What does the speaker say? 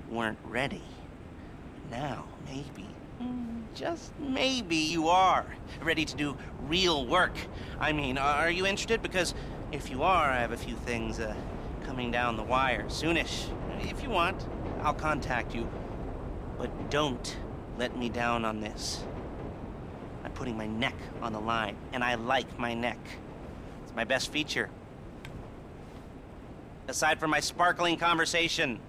weren't ready. Now, maybe, just maybe you are ready to do real work. I mean, are you interested? Because if you are, I have a few things coming down the wire soonish. If you want, I'll contact you. But don't let me down on this. I'm putting my neck on the line, and I like my neck. It's my best feature. Aside from my sparkling conversation.